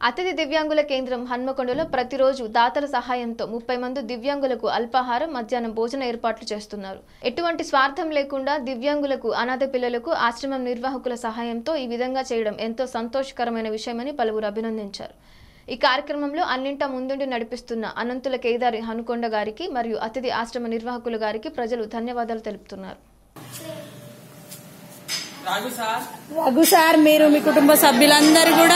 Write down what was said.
అతిథి దివ్యాంగుల కేంద్రం హన్మకొండలో ప్రతిరోజు దాతల సహాయంతో 30 మంది దివ్యాంగులకు అల్పాహారం మధ్యాహ్నం భోజన ఏర్పాట్లు చేస్తున్నారు. ఎటువంటి స్వార్థం లేకుండా దివ్యాంగులకు అనాథ పిల్లలకు ఆశ్రమం నిర్వాహకుల సహాయంతో ఈ విధంగా చేయడం ఎంతో సంతోషకరమైన విషయమని పలువురు అభినందించారు. ఈ కార్యక్రమంలో అన్నింటా ముందుండి నడిపిస్తున్న అనంతుల కేదారి హనుకొండ గారికి మరియు అతిథి ఆశ్రమ నిర్వాహకుల గారికి ప్రజలు ధన్యవాదాలు తెలుపుతున్నారు. రఘు సార్ మీరు మీ కుటుంబ సభ్యులందరూ కూడా